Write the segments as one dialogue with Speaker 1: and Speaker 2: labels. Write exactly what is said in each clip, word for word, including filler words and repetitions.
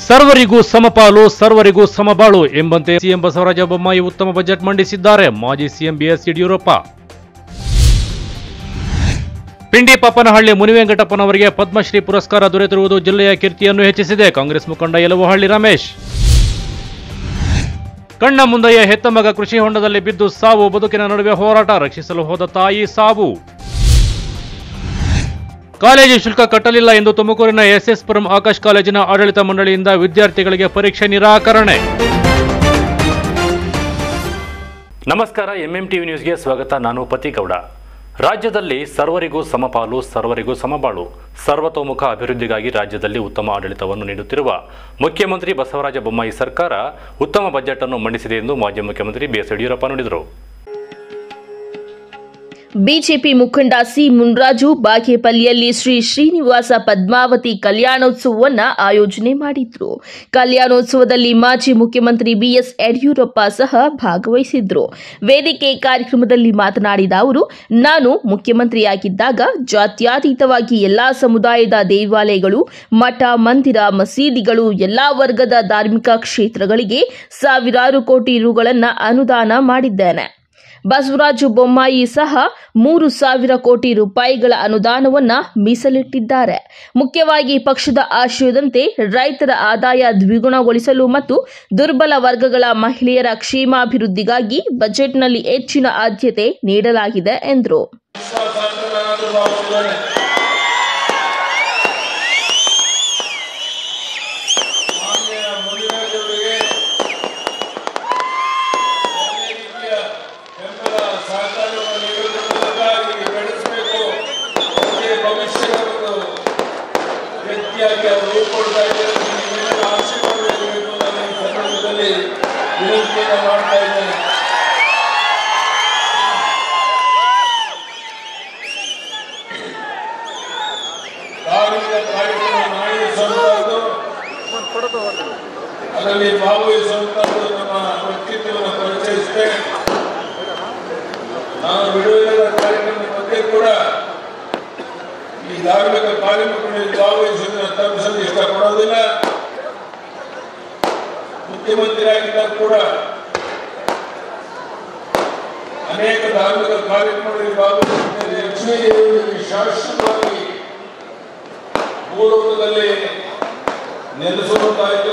Speaker 1: ಸರ್ವರಿಗೂ ಸಮಪಾಲು ಸರ್ವರಿಗೂ ಸಮಬಾಳು ಎಂಬಂತೆ ಸಿಎಂ ಬಸವರಾಜ ಬೊಮ್ಮಾಯಿ ಉತ್ತಮ ಬಜೆಟ್ ಮಂಡಿಸಿದ್ದಾರೆ. ಮಾಜಿ ಸಿಎಂ ಬಿಎಸ್ ಯಡಿಯೂರಪ್ಪ. ಪಿಂಡಿ ಪಾಪನಹಳ್ಳಿ ಮುನಿವೆಂಕಟಪ್ಪನವರಿಗೆ ಪದ್ಮಶ್ರೀ ಪುರಸ್ಕಾರ ದೊರೆತಿರುವುದು ಜಿಲ್ಲೆಯ ಕೀರ್ತಿಯನ್ನು ಹೆಚ್ಚಿಸಿದೆ. ಕಾಂಗ್ರೆಸ್ ಮುಖಂಡ ಯಲುವಹಳ್ಳಿ ರಮೇಶ್. ಕಣ್ಣ ಮುಂದೆಯೇ ಹೆತ್ತ ಮಗ ಕೃಷಿ ಹೊಂಡದಲ್ಲಿ ಬಿದ್ದು ಸಾವು, ಬದುಕಿನ ನಡುವೆ ಹೋರಾಟ, ರಕ್ಷಿಸಲು ಹೋದ ತಾಯಿ ಸಾವು. ಕಾಲೇಜು ಶುಲ್ಕ ಕಟ್ಟಲಿಲ್ಲ ಎಂದು ತುಮಕೂರಿನ ಎಸ್ಎಸ್ ಪುರಂ ಆಕಾಶ್ ಕಾಲೇಜಿನ ಆಡಳಿತ ಮಂಡಳಿಯಿಂದ ವಿದ್ಯಾರ್ಥಿಗಳಿಗೆ ಪರೀಕ್ಷೆ ನಿರಾಕರಣೆ. ನಮಸ್ಕಾರ, ಎಂಎಂ ಟಿವಿ ನ್ಯೂಸ್ಗೆ ಸ್ವಾಗತ. ನಾನು ಪತಿಗೌಡ. ರಾಜ್ಯದಲ್ಲಿ ಸರ್ವರಿಗೂ ಸಮಪಾಲು ಸರ್ವರಿಗೂ ಸಮಬಾಳು, ಸರ್ವತೋಮುಖ ಅಭಿವೃದ್ಧಿಗಾಗಿ ರಾಜ್ಯದಲ್ಲಿ ಉತ್ತಮ ಆಡಳಿತವನ್ನು ನೀಡುತ್ತಿರುವ ಮುಖ್ಯಮಂತ್ರಿ ಬಸವರಾಜ ಬೊಮ್ಮಾಯಿ ಸರ್ಕಾರ ಉತ್ತಮ ಬಜೆಟ್ ಅನ್ನು ಮಂಡಿಸಿದೆ ಎಂದು ಮಾಜಿ ಮುಖ್ಯಮಂತ್ರಿ ಬಿಎಸ್ ಯಡಿಯೂರಪ್ಪ ನುಡಿದರು.
Speaker 2: ಬಿಜೆಪಿ ಮುಖಂಡ ಸಿ ಮುನ್ರಾಜು ಬಾಗೇಪಲ್ಲಿಯಲ್ಲಿ ಶ್ರೀ ಶ್ರೀನಿವಾಸ ಪದ್ಮಾವತಿ ಕಲ್ಯಾಣೋತ್ಸವವನ್ನು ಆಯೋಜನೆ ಮಾಡಿದ್ರು. ಕಲ್ಯಾಣೋತ್ಸವದಲ್ಲಿ ಮಾಜಿ ಮುಖ್ಯಮಂತ್ರಿ ಬಿಎಸ್ ಯಡಿಯೂರಪ್ಪ ಸಹ ಭಾಗವಹಿಸಿದ್ರು. ವೇದಿಕೆ ಕಾರ್ಯಕ್ರಮದಲ್ಲಿ ಮಾತನಾಡಿದ ಅವರು, ನಾನು ಮುಖ್ಯಮಂತ್ರಿಯಾಗಿದ್ದಾಗ ಜಾತ್ಯತೀತವಾಗಿ ಎಲ್ಲಾ ಸಮುದಾಯದ ದೇವಾಲಯಗಳು, ಮಠ ಮಂದಿರ, ಮಸೀದಿಗಳು, ಎಲ್ಲಾ ವರ್ಗದ ಧಾರ್ಮಿಕ ಕ್ಷೇತ್ರಗಳಿಗೆ ಸಾವಿರಾರು ಕೋಟಿ ರುಗಳನ್ನು ಅನುದಾನ ಮಾಡಿದ್ದೇನೆ. ಬಸವರಾಜ ಬೊಮ್ಮಾಯಿ ಸಹ ಮೂರು ಸಾವಿರ ಕೋಟಿ ರೂಪಾಯಿಗಳ ಅನುದಾನವನ್ನು ಮೀಸಲಿಟ್ಟಿದ್ದಾರೆ. ಮುಖ್ಯವಾಗಿ ಪಕ್ಷದ ಆಶಯದಂತೆ ರೈತರ ಆದಾಯ ದ್ವಿಗುಣಗೊಳಿಸಲು ಮತ್ತು ದುರ್ಬಲ ವರ್ಗಗಳ ಮಹಿಳೆಯರ ಕ್ಷೇಮಾಭಿವೃದ್ಧಿಗಾಗಿ ಬಜೆಟ್ನಲ್ಲಿ ಹೆಚ್ಚಿನ ಆದ್ಯತೆ ನೀಡಲಾಗಿದೆ ಎಂದರು.
Speaker 3: ಅದರಲ್ಲಿ ಭಾಗವಹಿಸುವಂತದ್ದು ನಮ್ಮ ವ್ಯಕ್ತಿತ್ವವನ್ನು ಪರಿಚಯಿಸಿದೆ. ನಾನು ಬಿಡುವಿನ ಕಾರ್ಯಕ್ರಮದ ಬಗ್ಗೆ ಕೂಡ ಈ ಧಾರ್ಮಿಕ ಕಾರ್ಯಕ್ರಮಗಳಲ್ಲಿ ಭಾಗವಹಿಸುವುದನ್ನು ತಪ್ಪಿಸಲು ಇಷ್ಟಪಡೋದಿಲ್ಲ. ಮುಖ್ಯಮಂತ್ರಿಯಾಗಿದ್ದಾಗ ಕೂಡ ಅನೇಕ ಧಾರ್ಮಿಕ ಕಾರ್ಯಕ್ರಮಗಳಲ್ಲಿ ಭಾಗವಹಿಸಿದ ಲಕ್ಷ್ಮೀ ದೇವಿಯಲ್ಲಿ ಶಾಶ್ವತವಾಗಿ ಮೂಲದಲ್ಲಿ ನೆಲೆಸುವಂತಾಯಿತು.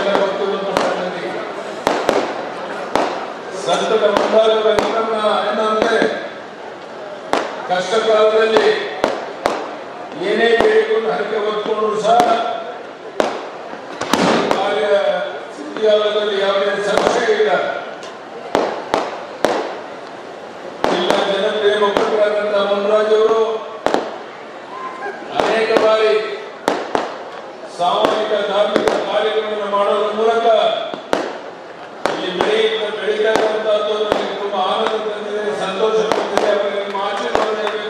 Speaker 3: ಸಂತತ ಮುಂದಾದ ಏನಂದ್ರೆ ಕಷ್ಟ ಕಾಲದಲ್ಲಿ ಏನೇ ಬೇಡಿಕೊಂಡು ಹರಕೆ ಹೊತ್ಕೊಂಡ್ರು ಸಹ ಕಾರ್ಯ ಸಿದ್ಧಿಯಾಗದಲ್ಲಿ ಯಾವುದೇ ಸಂಶಯ ಇಲ್ಲ. ಇಲ್ಲ ಜನಪ್ರಿಯ ಮುಖಂಡರಾದಂತಹ ಮುನ್ರಾಜ್ ಅವರು ಅನೇಕ ಬಾರಿ ಸಾಮಾಜಿಕ ಧಾರ್ಮಿಕ ಕಾರ್ಯಕ್ರಮವನ್ನು ಮಾಡೋದ್ರ ಮೂಲಕ ಇಲ್ಲಿ ಬೆಳೆಯುತ್ತ ಬೆಳೀತಾ ಇರುವಂತಹದ್ದು ನನಗೆ ತುಂಬಾ ಆನಂದ ತಂದಿದೆ, ಸಂತೋಷ ತಂದಿದೆ. ಅವರಿಗೆ ನಿಮ್ಮ ಆಶೀರ್ವಾದ ಇರಬೇಕು.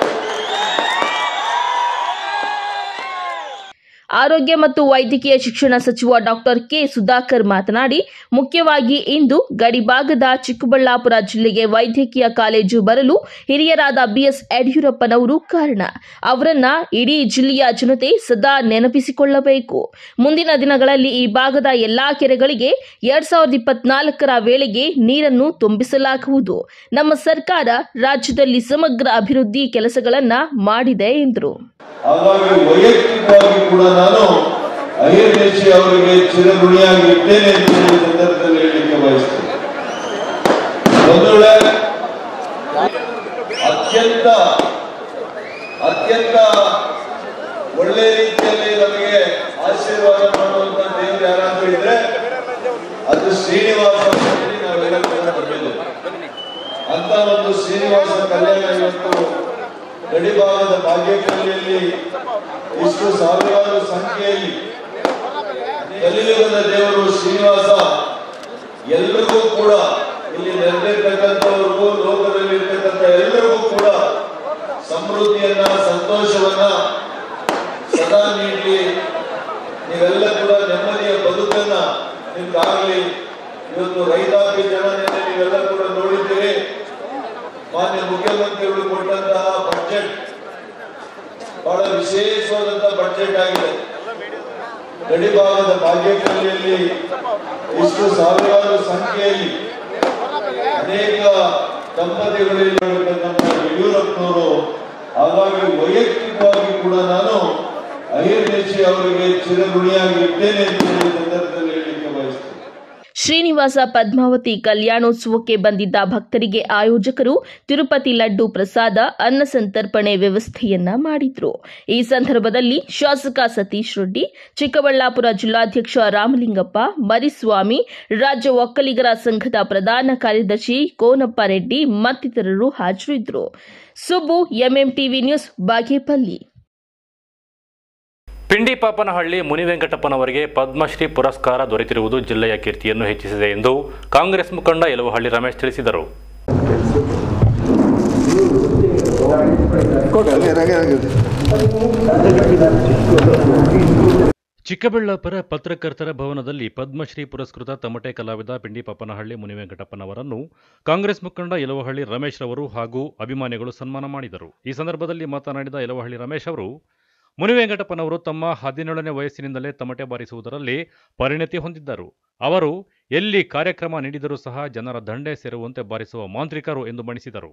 Speaker 2: ಆರೋಗ್ಯ ಮತ್ತು ವೈದ್ಯಕೀಯ ಶಿಕ್ಷಣ ಸಚಿವ ಡಾಕ್ಟರ್ ಕೆ ಸುಧಾಕರ್ ಮಾತನಾಡಿ, ಮುಖ್ಯವಾಗಿ ಇಂದು ಗಡಿಭಾಗದ ಚಿಕ್ಕಬಳ್ಳಾಪುರ ಜಿಲ್ಲೆಗೆ ವೈದ್ಯಕೀಯ ಕಾಲೇಜು ಬರಲು ಹಿರಿಯರಾದ ಬಿಎಸ್ ಯಡಿಯೂರಪ್ಪನವರು ಕಾರಣ. ಅವರನ್ನ ಇಡೀ ಜಿಲ್ಲೆಯ ಜನತೆ ಸದಾ ನೆನಪಿಸಿಕೊಳ್ಳಬೇಕು. ಮುಂದಿನ ದಿನಗಳಲ್ಲಿ ಈ ಭಾಗದ ಎಲ್ಲಾ ಕೆರೆಗಳಿಗೆ ಎರಡ್ ಸಾವಿರದ ಇಪ್ಪತ್ನಾಲ್ಕರ ವೇಳೆಗೆ ನೀರನ್ನು ತುಂಬಿಸಲಾಗುವುದು. ನಮ್ಮ ಸರ್ಕಾರ ರಾಜ್ಯದಲ್ಲಿ ಸಮಗ್ರ ಅಭಿವೃದ್ಧಿ ಕೆಲಸಗಳನ್ನ ಮಾಡಿದೆ ಎಂದರು.
Speaker 4: ಹಾಗಾಗಿ ವೈಯಕ್ತಿಕವಾಗಿ ಕೂಡ ನಾನು ಐಎನ್ಎಸಿ ಅವರಿಗೆ ಚಿರಋಣಿಯಾಗಿ ಇದ್ದೇನೆ ಅಂತ ಈ ಸಂದರ್ಭದಲ್ಲಿ ಹೇಳಲಿಕ್ಕೆ ಬಯಸ್ತೇನೆ. ಒಂದು ವೇಳೆ ಅತ್ಯಂತ ಅತ್ಯಂತ ಒಳ್ಳೆ ರೀತಿಯಲ್ಲಿ ನಮಗೆ ಆಶೀರ್ವಾದ ಮಾಡುವಂತ ದೇವರು ಯಾರಾದ್ರೂ ಇದ್ರೆ ಅದು ಶ್ರೀನಿವಾಸ ನಾವೆಲ್ಲ ಬಂದಿದ್ದೇವೆ. ಅಂತ ಒಂದು ಶ್ರೀನಿವಾಸ ಕಲ್ಯಾಣ ಇವತ್ತು ಗಡಿಭಾಗದ ಬಾಗೇಪಲ್ಲಿಯಲ್ಲಿ ಇಷ್ಟು ಸಾವಿರಾರು ಸಂಖ್ಯೆಯಲ್ಲಿ ಕಲಿಯುಗದ ದೇವರು ಶ್ರೀನಿವಾಸ ಎಲ್ಲರಿಗೂ ಕೂಡ ಇಲ್ಲಿ ನೆರೆದಿರ್ತಕ್ಕಂಥವ್ರಿಗೂ ಲೋಕದಲ್ಲಿ ಇರ್ತಕ್ಕಂಥ ಎಲ್ಲರಿಗೂ ಕೂಡ ಸಮೃದ್ಧಿಯನ್ನ ಸಂತೋಷವನ್ನ ಸದಾ ನೀಡಲಿ. ನೀವೆಲ್ಲ ಕೂಡ ನೆಮ್ಮದಿಯ ಬದುಕನ್ನ ನಿಮ್ಗಾಗಲಿ. ಇವತ್ತು ರೈತಾಪಿ ಜನನೆಲ್ಲ ನೀವೆಲ್ಲ ಕೂಡ ನೋಡಿದ್ದೀರಿ. ಮಾನ್ಯ ಮುಖ್ಯಮಂತ್ರಿಗಳು ಕೊಟ್ಟಂತಹ ಬಜೆಟ್ ಬಹಳ ವಿಶೇಷವಾದಂತಹ ಬಜೆಟ್ ಆಗಿದೆ. ಗಡಿಭಾಗದ ಬಾಗೇಪಲ್ಲಿಯಲ್ಲಿ ಇಷ್ಟು ಸಾವಿರಾರು ಸಂಖ್ಯೆಯಲ್ಲಿ ಅನೇಕ ದಂಪತಿಗಳು ಇರತಕ್ಕಂಥ ಯಡಿಯೂರಪ್ಪನವರು, ಹಾಗಾಗಿ ವೈಯಕ್ತಿಕವಾಗಿ ಕೂಡ ನಾನು ಅಹಿರ್ದೇಶಿ ಅವರಿಗೆ ಚಿರಋಣಿಯಾಗಿ ಇದ್ದೇನೆ ಅಂತ ಈ ಸಂದರ್ಭದಲ್ಲಿ ಹೇಳಲಿಕ್ಕೆ ಬಯಸ್ತೇನೆ.
Speaker 2: ಶ್ರೀನಿವಾಸ ಪದ್ಮಾವತಿ ಕಲ್ಯಾಣೋತ್ಸವಕ್ಕೆ ಬಂದಿದ್ದ ಭಕ್ತರಿಗೆ ಆಯೋಜಕರು ತಿರುಪತಿ ಲಡ್ಡು ಪ್ರಸಾದ ಅನ್ನ ಸಂತರ್ಪಣೆ ವ್ಯವಸ್ಥೆಯನ್ನ ಮಾಡಿದ್ರು. ಈ ಸಂದರ್ಭದಲ್ಲಿ ಶಾಸಕ ಸತೀಶ್ ರೆಡ್ಡಿ, ಚಿಕ್ಕಬಳ್ಳಾಪುರ ಜಿಲ್ಲಾಧ್ಯಕ್ಷ ರಾಮಲಿಂಗಪ್ಪ ಮರಿಸ್ವಾಮಿ, ರಾಜ್ಯ ಒಕ್ಕಲಿಗರ ಸಂಘದ ಪ್ರಧಾನ ಕಾರ್ಯದರ್ಶಿ ಕೋನಪ್ಪ ರೆಡ್ಡಿ ಮತ್ತಿತರರು ಹಾಜರಿದ್ದರು. Subbu, MM TV news, Bagepalli.
Speaker 1: Pindipapanahalli ಮುನಿವೆಂಕಟಪ್ಪನವರಿಗೆ ಪದ್ಮಶ್ರೀ ಪುರಸ್ಕಾರ ದೊರೆತಿರುವುದು ಜಿಲ್ಲೆಯ ಕೀರ್ತಿಯನ್ನು ಹೆಚ್ಚಿಸಿದೆ ಎಂದು ಕಾಂಗ್ರೆಸ್ ಮುಖಂಡ ಯಲುವಹಳ್ಳಿ ರಮೇಶ್ ತಿಳಿಸಿದರು. ಚಿಕ್ಕಬಳ್ಳಾಪುರ ಪತ್ರಕರ್ತರ ಭವನದಲ್ಲಿ ಪದ್ಮಶ್ರೀ ಪುರಸ್ಕೃತ ತಮಟೆ ಕಲಾವಿದ ಪಿಂಡಿಪಾಪನಹಳ್ಳಿ ಮುನಿವೆಂಕಟಪ್ಪನವರನ್ನು ಕಾಂಗ್ರೆಸ್ ಮುಖಂಡ ಯಲುವಹಳ್ಳಿ ರಮೇಶ್ ರವರು ಹಾಗೂ ಅಭಿಮಾನಿಗಳು ಸನ್ಮಾನ ಮಾಡಿದರು. ಈ ಸಂದರ್ಭದಲ್ಲಿ ಮಾತನಾಡಿದ ಯಲುವಹಳ್ಳಿ ರಮೇಶ್ ಅವರು, ಮುನಿವೆಂಕಟಪ್ಪನವರು ತಮ್ಮ ಹದಿನೇಳನೇ ವಯಸ್ಸಿನಿಂದಲೇ ತಮಟೆ ಬಾರಿಸುವುದರಲ್ಲಿ ಪರಿಣತಿ ಹೊಂದಿದ್ದರು. ಅವರು ಎಲ್ಲಿ ಕಾರ್ಯಕ್ರಮ ನೀಡಿದರೂ ಸಹ ಜನರ ದಂಡೆ ಸೇರುವಂತೆ ಬಾರಿಸುವ ಮಾಂತ್ರಿಕರು ಎಂದು ಬಣ್ಣಿಸಿದರು.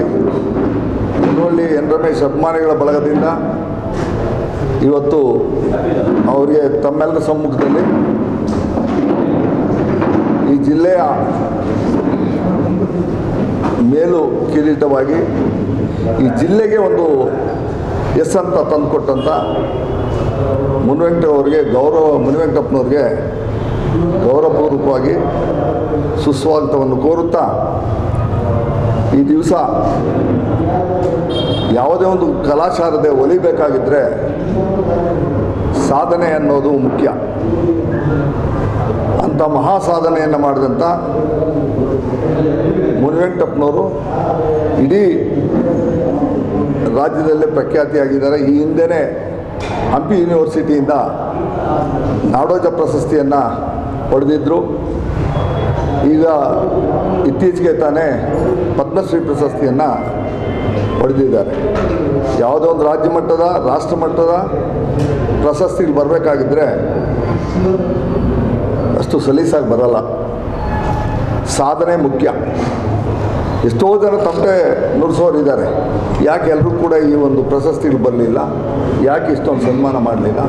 Speaker 5: ಎನ್ ರಮೇಶ್ ಅಭಿಮಾನಿಗಳ ಬಳಗದಿಂದ ಇವತ್ತು ಅವರಿಗೆ ತಮ್ಮೆಲ್ಲರ ಸಮ್ಮುಖದಲ್ಲಿ ಈ ಜಿಲ್ಲೆಯ ಮೇಲು ಕಿರೀಟವಾಗಿ ಈ ಜಿಲ್ಲೆಗೆ ಒಂದು ಎಸ್ ಅಂತ ತಂದುಕೊಟ್ಟಂಥ ಮುನಿವೆಂಕಟ ಅವರಿಗೆ ಗೌರವ ಮುನಿವೆಂಕಟಪ್ಪನವ್ರಿಗೆ ಗೌರವಪೂರ್ವಕವಾಗಿ ಸುಸ್ವಾಗತವನ್ನು ಕೋರುತ್ತಾ, ಈ ದಿವಸ ಯಾವುದೇ ಒಂದು ಕಲಾಶಾರದೆ ಒಲಿಬೇಕಾಗಿದ್ದರೆ ಸಾಧನೆ ಅನ್ನೋದು ಮುಖ್ಯ. ಅಂಥ ಮಹಾ ಸಾಧನೆಯನ್ನು ಮಾಡಿದಂಥ ಮುನಿವೆಂಕಟಪ್ಪನವರು ಇಡೀ ರಾಜ್ಯದಲ್ಲೇ ಪ್ರಖ್ಯಾತಿಯಾಗಿದ್ದಾರೆ. ಈ ಹಿಂದೆಯೇ ಹಂಪಿ ಯೂನಿವರ್ಸಿಟಿಯಿಂದ ನಾಡೋಜ ಪ್ರಶಸ್ತಿಯನ್ನು ಪಡೆದಿದ್ದರು. ಈಗ ಇತ್ತೀಚೆಗೆ ತಾನೇ ಪದ್ಮಶ್ರೀ ಪ್ರಶಸ್ತಿಯನ್ನು ಪಡೆದಿದ್ದಾರೆ. ಯಾವುದೋ ಒಂದು ರಾಜ್ಯ ಮಟ್ಟದ ರಾಷ್ಟ್ರ ಮಟ್ಟದ ಪ್ರಶಸ್ತಿಗೆ ಬರಬೇಕಾಗಿದ್ದರೆ ಅಷ್ಟು ಸಲೀಸಾಗಿ ಬರಲ್ಲ. ಸಾಧನೆ ಮುಖ್ಯ. ಎಷ್ಟೋ ಜನ ತಮಟೆ ನುಡಿಸೋರಿದ್ದಾರೆ, ಯಾಕೆ ಎಲ್ಲರೂ ಕೂಡ ಈ ಒಂದು ಪ್ರಶಸ್ತಿಗಳು ಬರಲಿಲ್ಲ, ಯಾಕೆ ಇಷ್ಟೊಂದು ಸನ್ಮಾನ ಮಾಡಲಿಲ್ಲ?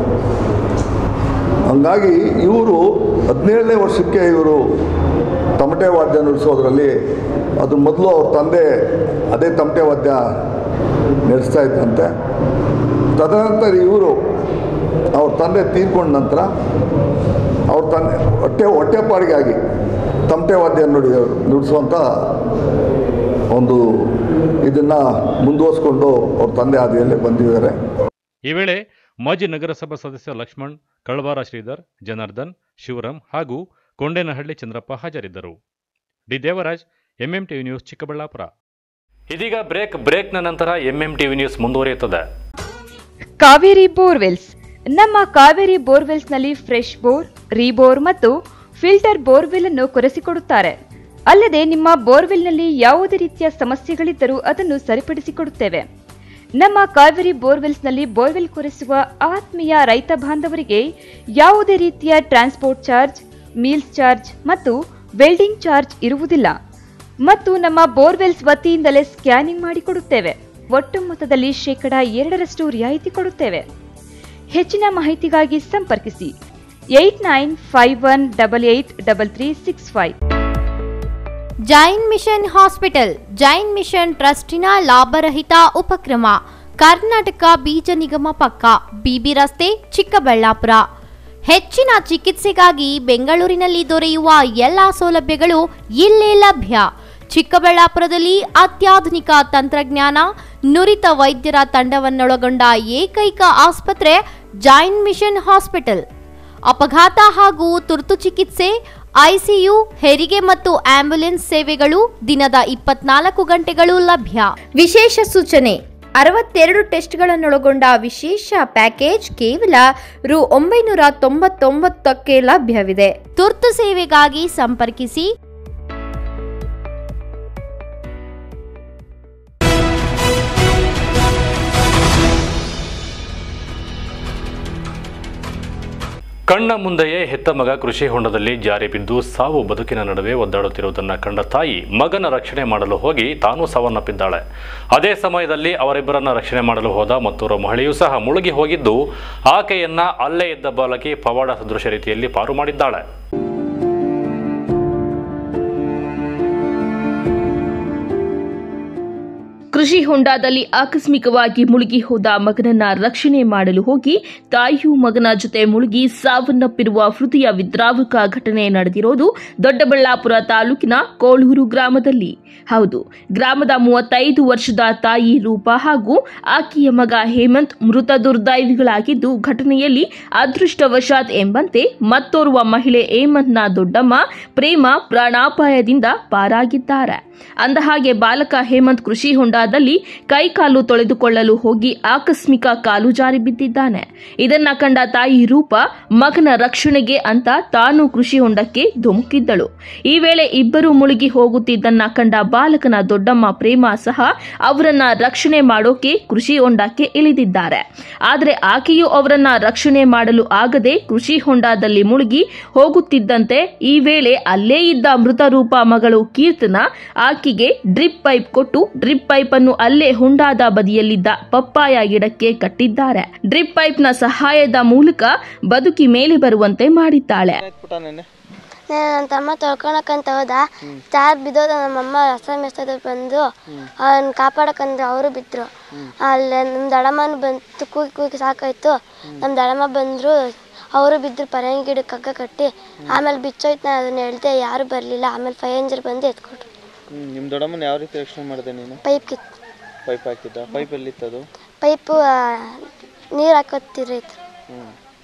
Speaker 5: ಹಂಗಾಗಿ ಇವರು ಹದಿನೇಳನೇ ವರ್ಷಕ್ಕೆ ಇವರು ತಮಟೆ ವಾದ್ಯ ನುಡಿಸೋದ್ರಲ್ಲಿ, ಅದು ಮೊದಲು ಅವ್ರ ತಂದೆ ಅದೇ ತಮಟೆ ವಾದ್ಯ ನಡೆಸ್ತಾ ಇದ್ದಂತೆ. ತದನಂತರ ಇವರು ಅವ್ರ ತಂದೆ ತೀರ್ಕೊಂಡ ನಂತರ ಅವ್ರ ತಂದೆ ಹೊಟ್ಟೆ ಹೊಟ್ಟೆಪಾಡಿಗಾಗಿ ತಮಟೆ ವಾದ್ಯ ನುಡಿ ನುಡಿಸುವಂಥ ಒಂದು ಇದನ್ನು ಮುಂದುವರಿಸ್ಕೊಂಡು ಅವ್ರ ತಂದೆ ಹಾದಿಯಲ್ಲೇ ಬಂದಿದ್ದಾರೆ.
Speaker 1: ಈ ವೇಳೆ ಮಾಜಿ ನಗರಸಭಾ ಸದಸ್ಯ ಲಕ್ಷ್ಮಣ್, ಕಳವಾರ ಶ್ರೀಧರ್, ಜನಾರ್ದನ್, ಶಿವರಾಮ್ ಹಾಗೂ ಕೊಂಡೇನಹಳ್ಳಿ ಚಂದ್ರಪ್ಪ ಹಾಜರಿದ್ದರು. D Devaraj, MM TV news, Chikkaballapur. ಇದೀಗ ಬ್ರೇಕ್. ಬ್ರೇಕ್ನ ನಂತರ ಎಂಎಂ ಟಿವಿ ನ್ಯೂಸ್ ಮುಂದುವರಿಯುತ್ತದೆ.
Speaker 6: ಕಾವೇರಿ ಬೋರ್ವೆಲ್ಸ್. ನಮ್ಮ ಕಾವೇರಿ ಬೋರ್ವೆಲ್ಸ್ನಲ್ಲಿ ಫ್ರೆಶ್ ಬೋರ್, ರೀಬೋರ್ ಮತ್ತು ಫಿಲ್ಟರ್ ಬೋರ್ವೆಲ್ ಅನ್ನು ಕೊರೆಸಿಕೊಡುತ್ತಾರೆ. ಅಲ್ಲದೆ ನಿಮ್ಮ ಬೋರ್ವೆಲ್ನಲ್ಲಿ ಯಾವುದೇ ರೀತಿಯ ಸಮಸ್ಯೆಗಳಿದ್ದರೂ ಅದನ್ನು ಸರಿಪಡಿಸಿಕೊಡುತ್ತೇವೆ. ನಮ್ಮ ಕಾವೇರಿ ಬೋರ್ವೆಲ್ಸ್ನಲ್ಲಿ ಬೋರ್ವೆಲ್ ಕೊರೆಸುವ ಆತ್ಮೀಯ ರೈತ ಬಾಂಧವರಿಗೆ ಯಾವುದೇ ರೀತಿಯ ಟ್ರಾನ್ಸ್ಪೋರ್ಟ್ ಚಾರ್ಜ್, ಮೀಲ್ಸ್ ಚಾರ್ಜ್ ಮತ್ತು ವೆಲ್ಡಿಂಗ್ ಚಾರ್ಜ್ ಇರುವುದಿಲ್ಲ ಮತ್ತು ನಮ್ಮ ಬೋರ್ವೆಲ್ಸ್ ವತಿಯಿಂದಲೇ ಸ್ಕ್ಯಾನಿಂಗ್ ಮಾಡಿಕೊಡುತ್ತೇವೆ. ಒಟ್ಟು ಮೊತ್ತದಲ್ಲಿ ಶೇಕಡ ಎರಡರಷ್ಟು ರಿಯಾಯಿತಿ ಕೊಡುತ್ತೇವೆ. ಹೆಚ್ಚಿನ ಮಾಹಿತಿಗಾಗಿ ಸಂಪರ್ಕಿಸಿ eight nine five one double eight double three six five.
Speaker 7: Jain mission hospital. Jain mission ಟ್ರಸ್ಟಿನ ಲಾಭರಹಿತ ಉಪಕ್ರಮ. ಕರ್ನಾಟಕ ಬೀಜ ನಿಗಮ ಪಕ್ಕ, ಬಿಬಿ ರಸ್ತೆ, ಚಿಕ್ಕಬಳ್ಳಾಪುರ. ಹೆಚ್ಚಿನ ಚಿಕಿತ್ಸೆಗಾಗಿ ಬೆಂಗಳೂರಿನಲ್ಲಿ ದೊರೆಯುವ ಎಲ್ಲಾ ಸೌಲಭ್ಯಗಳು ಇಲ್ಲೇ ಲಭ್ಯ. ಚಿಕ್ಕಬಳ್ಳಾಪುರದಲ್ಲಿ ಅತ್ಯಾಧುನಿಕ ತಂತ್ರಜ್ಞಾನ, ನುರಿತ ವೈದ್ಯರ ತಂಡವನ್ನೊಳಗೊಂಡ ಏಕೈಕ ಆಸ್ಪತ್ರೆ ಜೈನ್ ಮಿಷನ್ ಹಾಸ್ಪಿಟಲ್. ಅಪಘಾತ ಹಾಗೂ ತುರ್ತು ಚಿಕಿತ್ಸೆ, ಐಸಿಯು, ಹೆರಿಗೆ ಮತ್ತು ಆಂಬ್ಯುಲೆನ್ಸ್ ಸೇವೆಗಳು ದಿನದ ಇಪ್ಪತ್ನಾಲ್ಕು ಗಂಟೆಗಳು ಲಭ್ಯ. ವಿಶೇಷ ಸೂಚನೆ: ಅರವತ್ತೆರಡು ಟೆಸ್ಟ್ಗಳನ್ನೊಳಗೊಂಡ ವಿಶೇಷ ಪ್ಯಾಕೇಜ್ ಕೇವಲ ರು ಒಂಬೈನೂರ ತೊಂಬತ್ತೊಂಬತ್ತಕ್ಕೆ ಲಭ್ಯವಿದೆ. ತುರ್ತು ಸೇವೆಗಾಗಿ ಸಂಪರ್ಕಿಸಿ
Speaker 1: ಕಣ್ಣ ಮುಂದೆಯೇ ಹೆತ್ತ ಮಗ ಕೃಷಿ ಹೊಂಡದಲ್ಲಿ ಜಾರಿ ಬಿದ್ದು ಸಾವು ಬದುಕಿನ ನಡುವೆ ಒದ್ದಾಡುತ್ತಿರುವುದನ್ನು ಕಂಡ ತಾಯಿ ಮಗನ ರಕ್ಷಣೆ ಮಾಡಲು ಹೋಗಿ ತಾನೂ ಸಾವನ್ನಪ್ಪಿದ್ದಾಳೆ. ಅದೇ ಸಮಯದಲ್ಲಿ ಅವರಿಬ್ಬರನ್ನ ರಕ್ಷಣೆ ಮಾಡಲು ಹೋದ ಮತ್ತೋರ್ವ ಮಹಿಳೆಯೂ ಸಹ ಮುಳುಗಿ ಹೋಗಿದ್ದು ಆಕೆಯನ್ನ ಅಲ್ಲೇ ಇದ್ದ ಬಾಲಕಿ ಪವಾಡ ಸದೃಶ ರೀತಿಯಲ್ಲಿ ಪಾರು ಮಾಡಿದ್ದಾಳೆ.
Speaker 2: ಕೃಷಿ ಹೊಂಡದಲ್ಲಿ ಆಕಸ್ಮಿಕವಾಗಿ ಮುಳುಗಿ ಹೋದ ಮಗನನ್ನ ರಕ್ಷಣೆ ಮಾಡಲು ಹೋಗಿ ತಾಯಿಯು ಮಗನ ಜೊತೆ ಮುಳುಗಿ ಸಾವನ್ನಪ್ಪಿರುವ ಹೃದಯ ವಿದ್ರಾವಕ ಘಟನೆ ನಡೆದಿರೋದು ದೊಡ್ಡಬಳ್ಳಾಪುರ ತಾಲೂಕಿನ ಕೋಳೂರು ಗ್ರಾಮದಲ್ಲಿ. ಹೌದು, ಗ್ರಾಮದ ಮೂವತ್ತೈದು ವರ್ಷದ ತಾಯಿ ರೂಪಾ ಹಾಗೂ ಆಕೆಯ ಮಗ ಹೇಮಂತ್ ಮೃತ ದುರ್ದೈವಿಗಳಾಗಿದ್ದು, ಘಟನೆಯಲ್ಲಿ ಅದೃಷ್ಟವಶಾತ್ ಎಂಬಂತೆ ಮತ್ತೋರ್ವ ಮಹಿಳೆ ಹೇಮಂತ್ನ ದೊಡ್ಡಮ್ಮ ಪ್ರೇಮ ಪ್ರಾಣಾಪಾಯದಿಂದ ಪಾರಾಗಿದ್ದಾರೆ. ಅಂದಹಾಗೆ ಬಾಲಕ ಹೇಮಂತ್ ಕೃಷಿ ಹೊಂಡದಲ್ಲಿ ಕೈಕಾಲು ತೊಳೆದುಕೊಳ್ಳಲು ಹೋಗಿ ಆಕಸ್ಮಿಕ ಕಾಲು ಜಾರಿ ಬಿದ್ದಿದ್ದಾನೆ. ಇದನ್ನ ಕಂಡ ತಾಯಿ ರೂಪಾ ಮಗನ ರಕ್ಷಣೆಗೆ ಅಂತ ತಾನು ಕೃಷಿ ಹೊಂಡಕ್ಕೆ ಧುಮುಕಿದ್ದಳು. ಈ ವೇಳೆ ಇಬ್ಬರು ಮುಳುಗಿ ಹೋಗುತ್ತಿದ್ದನ್ನ ಕಂಡ ಬಾಲಕನ ದೊಡ್ಡಮ್ಮ ಪ್ರೇಮ ಸಹ ಅವರನ್ನ ರಕ್ಷಣೆ ಮಾಡೋಕೆ ಕೃಷಿ ಹೊಂಡಕ್ಕೆ ಇಳಿದಿದ್ದಾರೆ. ಆದರೆ ಆಕೆಯು ಅವರನ್ನ ರಕ್ಷಣೆ ಮಾಡಲು ಆಗದೆ ಕೃಷಿ ಹೊಂಡದಲ್ಲಿ ಮುಳುಗಿ ಹೋಗುತ್ತಿದ್ದಂತೆ ಈ ವೇಳೆ ಅಲ್ಲೇ ಇದ್ದ ಮೃತ ರೂಪಾ ಮಗಳು ಕೀರ್ತನ ಆಕೆಗೆ ಡ್ರಿಪ್ ಪೈಪ್ ಕೊಟ್ಟು ಡ್ರಿಪ್ ಪೈಪ್ ಅನ್ನು ಅಲ್ಲೇ ಹೊಂಡಾದ ಬದಿಯಲ್ಲಿದ್ದ ಪಪ್ಪಾಯ ಗಿಡಕ್ಕೆ ಕಟ್ಟಿದ್ದಾರೆ. ಡ್ರಿಪ್ ಪೈಪ್ ನ ಸಹಾಯದ ಮೂಲಕ ಬದುಕಿ ಮೇಲೆ ಬರುವಂತೆ ಮಾಡಿದ್ದಾಳೆ.
Speaker 8: ನನ್ನ ತಮ್ಮ ತೊಳ್ಕೊಳಕಂತ ಹೋದ, ಚಾರ್ ಬಿದ್ದೋದ. ನಮ್ಮಮ್ಮ ರಸ ಮೆಸ್ತದ ಬಂದು ಅವನ್ನ ಕಾಪಾಡಕಂದ್ರೆ ಅವರು ಬಿದ್ರು. ಅಲ್ಲಿ ನಮ್ಮ ದಡಮ್ಮನ ಬಂತು, ಕೂಗಿ ಕೂಗಿ ಸಾಕಾಯ್ತು. ನಮ್ಮ ದಡಮ್ಮ ಬಂದ್ರು, ಅವರು ಬಿದ್ರು ಪರಂಗಿ ಗಿಡಕ್ಕೆ ಹಗ್ಗ ಕಟ್ಟಿ. ಆಮೇಲೆ ಬಿಚ್ಚೋಯ್ತು, ನಾನು ಅದನ್ನ ಹೇಳ್ದೆ, ಯಾರು ಬರಲಿಲ್ಲ. ಆಮೇಲೆ ಫೈಂಜರ್ ಬಂದು ಎತ್ಕೊಟ್ರು.
Speaker 9: ನಿಮ್ಮ ದೊಡ್ಡಮ್ಮನ ಯಾವ ರೀತಿ ರಕ್ಷಣೆ ಮಾಡಿದೆ ನೀನು?
Speaker 8: ಪೈಪ್ ಕಿತ್ತು.
Speaker 9: ಪೈಪ್ ಹಾಕಿದ್ದ? ಪೈಪ್ ಎಲ್ಲಿತ್ತದು?
Speaker 8: ಪೈಪು ನೀರು ಹಾಕೋತಿರಿ.
Speaker 9: ಹ್ಞೂ,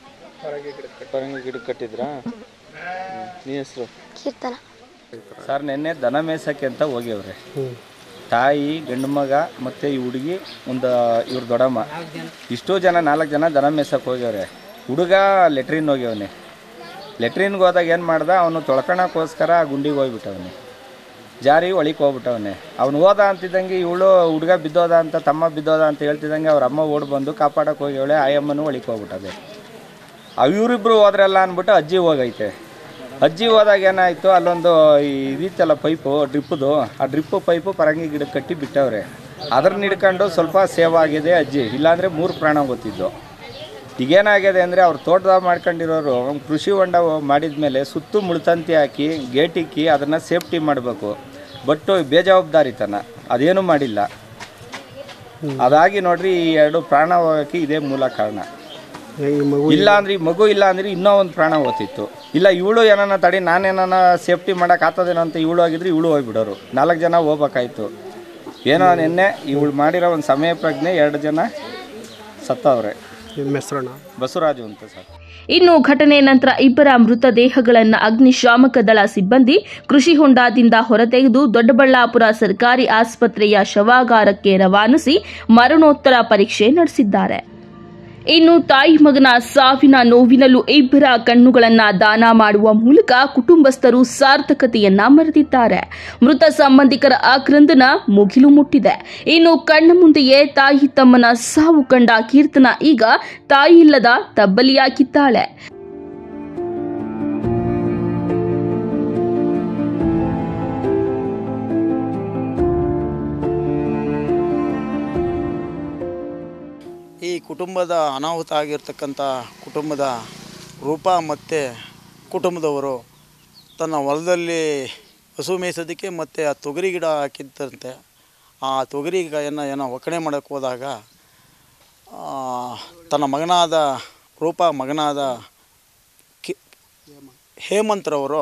Speaker 9: ಪರಂಗಿ ಗಿಡಕ್ಕೆ ಕಟ್ಟಿದ್ರಾ? ನೀ ಹೆಸರು?
Speaker 8: ಕೀರ್ತನ.
Speaker 10: ಸರ್, ನಿನ್ನೆ ದನ ಮೇಯ್ಸಕ್ಕೆ ಅಂತ ಹೋಗ್ಯವ್ರೆ. ತಾಯಿ, ಗಂಡು ಮಗ ಮತ್ತು ಈ ಹುಡುಗಿ, ಒಂದು ಇವ್ರ ದೊಡ್ಡಮ್ಮ, ಇಷ್ಟೋ ಜನ ನಾಲ್ಕು ಜನ ದನ ಮೇಯ್ಸಕ್ಕೆ ಹೋಗ್ಯವ್ರೆ. ಹುಡುಗ ಲೆಟ್ರಿನ್ ಹೋಗ್ಯವನೆ. ಲೆಟ್ರಿನ್ಗೆ ಹೋದಾಗ ಏನು ಮಾಡ್ದ, ಅವನು ತೊಳ್ಕೊಳಕ್ಕೋಸ್ಕರ ಗುಂಡಿಗೆ ಹೋಗ್ಬಿಟ್ಟವನೆ. ಜಾರಿ ಒಳಿಗೆ ಹೋಗ್ಬಿಟ್ಟವನೆ. ಅವ್ನು ಹೋದ ಅಂತಿದ್ದಂಗೆ ಇವಳು ಹುಡುಗ ಬಿದ್ದೋದ ಅಂತ, ತಮ್ಮ ಬಿದ್ದೋದ ಅಂತ ಹೇಳ್ತಿದ್ದಂಗೆ ಅವ್ರ ಅಮ್ಮ ಓಡಿ ಬಂದು ಕಾಪಾಡಕ್ಕೆ ಹೋಗ್ಯವಳೆ. ಆಯಮ್ಮನೂ ಒಳಿಗೆ ಹೋಗ್ಬಿಟ್ಟದೆ. ಇವರಿಬ್ಬರು ಹೋದ್ರಲ್ಲ ಅಂದ್ಬಿಟ್ಟು ಅಜ್ಜಿ ಹೋಗೈತೆ. ಅಜ್ಜಿ ಹೋದಾಗ ಏನಾಯಿತು, ಅಲ್ಲೊಂದು ಇದಿತ್ತಲ್ಲ ಪೈಪು, ಡ್ರಿಪ್ಪದು, ಆ ಡ್ರಿಪ್ಪು ಪೈಪು ಪರಂಗಿ ಗಿಡಕ್ಕೆ ಕಟ್ಟಿ ಬಿಟ್ಟವ್ರೆ. ಅದನ್ನ ಹಿಡ್ಕೊಂಡು ಸ್ವಲ್ಪ ಸೇವ್ ಆಗಿದೆ ಅಜ್ಜಿ, ಇಲ್ಲಾಂದರೆ ಮೂರು ಪ್ರಾಣ ಗೊತ್ತಿದ್ದು. ಈಗೇನಾಗಿದೆ ಅಂದರೆ, ಅವ್ರು ತೋಟದಾಗ ಮಾಡ್ಕೊಂಡಿರೋರು ಕೃಷಿ ಹೊಂಡ ಮಾಡಿದ ಮೇಲೆ ಸುತ್ತು ಮುಳ್ತಂತಿ ಹಾಕಿ ಗೇಟಿಕ್ಕಿ ಅದನ್ನು ಸೇಫ್ಟಿ ಮಾಡಬೇಕು. ಬಟ್ಟು ಬೇಜವಾಬ್ದಾರಿತನ ಅದೇನೂ ಮಾಡಿಲ್ಲ. ಅದಾಗಿ ನೋಡ್ರಿ, ಈ ಎರಡು ಪ್ರಾಣ ಹೋಗೋಕ್ಕೆ ಇದೇ ಮೂಲ ಕಾರಣ. ಇಲ್ಲ ಅಂದ್ರೆ ಈ ಮಗು ಇಲ್ಲ ಅಂದ್ರೆ ಇನ್ನೂ ಒಂದು ಪ್ರಾಣ ಹೋಗ್ತಿತ್ತು. ಇಲ್ಲ ಇವಳು ಏನಾನ ತಡಿ ನಾನೇನ ಸೇಫ್ಟಿ ಮಾಡೋಕೆ ಆಗ್ತದೇನೋ ಅಂತ ಇವಳು ಆಗಿದ್ರೆ ಇವಳು ಹೋಗ್ಬಿಡೋರು. ನಾಲ್ಕು ಜನ ಹೋಗ್ಬೇಕಾಯ್ತು. ಏನೋ ನಿನ್ನೆ ಇವಳು ಮಾಡಿರೋ ಒಂದು ಸಮಯ ಪ್ರಜ್ಞೆ ಎರಡು ಜನ ಸತ್ತವ್ರೆ. ಬಸವರಾಜು ಅಂತ ಸರ್.
Speaker 2: ಇನ್ನು ಘಟನೆ ನಂತರ ಇಬ್ಬರ ಮೃತದೇಹಗಳನ್ನು ಅಗ್ನಿಶಾಮಕ ದಳ ಸಿಬ್ಬಂದಿ ಕೃಷಿ ಹೊಂಡದಿಂದ ಹೊರತೆಗೆದು ದೊಡ್ಡಬಳ್ಳಾಪುರ ಸರ್ಕಾರಿ ಆಸ್ಪತ್ರೆಯ ಶವಾಗಾರಕ್ಕೆ ರವಾನಿಸಿ ಮರಣೋತ್ತರ ಪರೀಕ್ಷೆ ನಡೆಸಿದ್ದಾರೆ. ಇನ್ನು ತಾಯಿ ಮಗನ ಸಾವಿನ ನೋವಿನಲ್ಲೂ ಇಬ್ಬರ ಕಣ್ಣುಗಳನ್ನ ದಾನ ಮಾಡುವ ಮೂಲಕ ಕುಟುಂಬಸ್ಥರು ಸಾರ್ಥಕತೆಯನ್ನ ಮೆರೆದಿದ್ದಾರೆ. ಮೃತ ಸಂಬಂಧಿಕರ ಆಕ್ರಂದನ ಮುಗಿಲು ಮುಟ್ಟಿದೆ. ಇನ್ನು ಕಣ್ಣ ಮುಂದೆಯೇ ತಾಯಿ ತಮ್ಮನ ಸಾವು ಕಂಡ ಕೀರ್ತನ ಈಗ ತಾಯಿಯಿಲ್ಲದ ತಬ್ಬಲಿಯಾಗಿದ್ದಾಳೆ.
Speaker 11: ಈ ಕುಟುಂಬದ ಅನಾಹುತ ಆಗಿರ್ತಕ್ಕಂಥ ಕುಟುಂಬದ ರೂಪ ಮತ್ತು ಕುಟುಂಬದವರು ತನ್ನ ಹೊಲದಲ್ಲಿ ಹಸು ಮೇಯಿಸೋದಕ್ಕೆ ಮತ್ತು ಆ ತೊಗರಿ ಗಿಡ ಹಾಕಿದ್ದಂತೆ. ಆ ತೊಗರಿ ಗಾಯನ್ನು ಏನೋ ಒಕ್ಕಣೆ ಮಾಡೋಕ್ಕೆ ಹೋದಾಗ ತನ್ನ ಮಗನಾದ ರೂಪ ಮಗನಾದ ಕಿ ಹೇಮಂತ್ರವರು